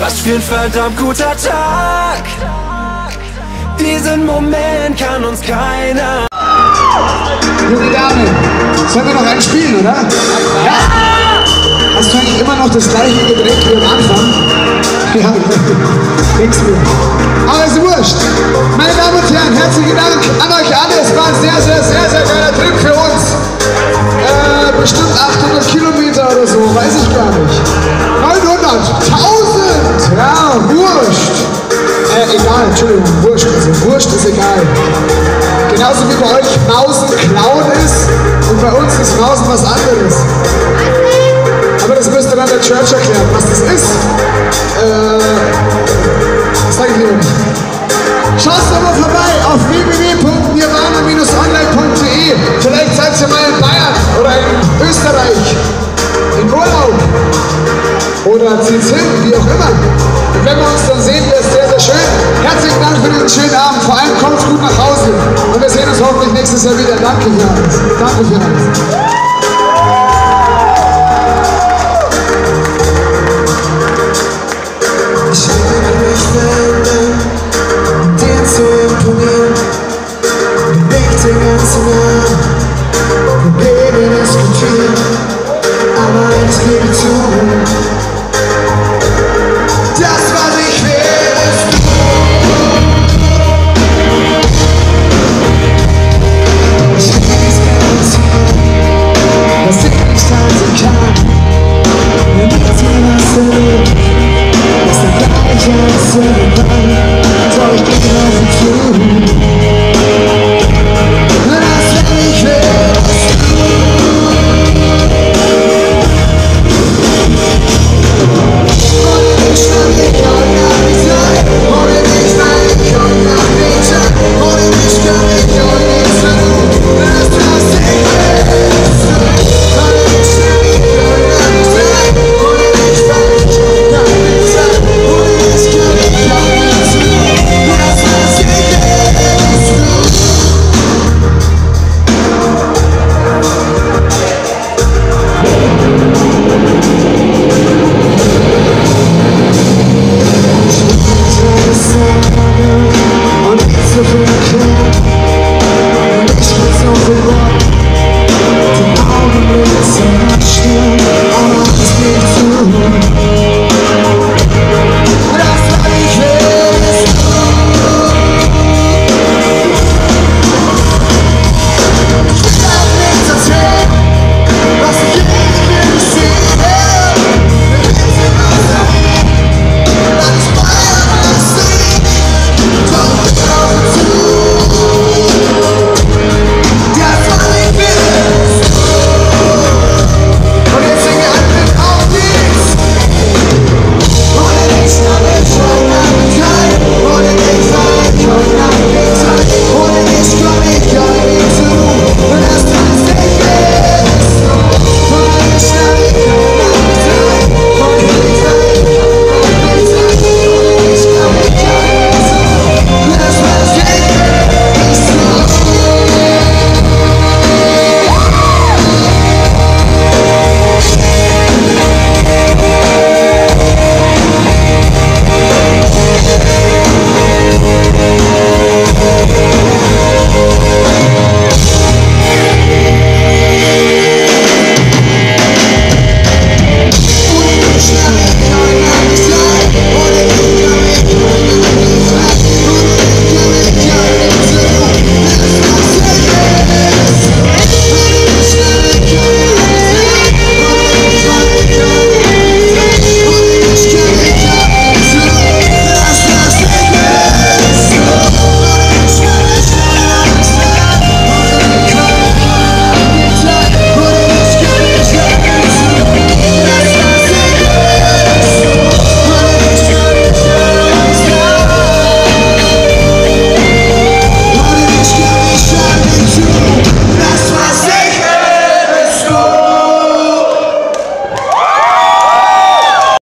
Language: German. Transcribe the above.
Was für ein verdammt guter Tag. Diesen Moment kann uns keiner. Junge Dame, sollen wir noch einen spielen, oder? Ja! Hast du eigentlich immer noch das gleiche Getränk wie am Anfang? Ja, nichts mehr. Aber ist wurscht. Meine Damen und Herren, herzlichen Dank an euch alle. Es war ein sehr, sehr, sehr, sehr geiler Trip für uns. Bestimmt 800 Kilometer oder so, weiß ich gar nicht. 900, 1000, ja, wurscht. Egal, Entschuldigung, wurscht, also wurscht ist egal. Genauso wie bei euch Mausen klauen ist und bei uns ist Mausen was anderes. Aber das müsst ihr dann der Church erklären, was das ist. Das sage ich lieber nicht. Schaut doch mal vorbei auf www.nirvana-online.de. Vielleicht seid ihr mal in Bayern oder in Österreich, in Urlaub oder zieht's hin, wie auch immer. Und wenn wir uns dann sehen, wäre es sehr, sehr schön. Herzlichen Dank für diesen schönen Abend. Vor allem kommt gut nach Hause. Und wir sehen uns hoffentlich nächstes Jahr wieder. Danke für alles. Danke für alles. Ich will mich verändern, um dir zu imponieren. Bewegt den ganzen Abend, wir Leben diskutieren. Aber eins gebe ich zu.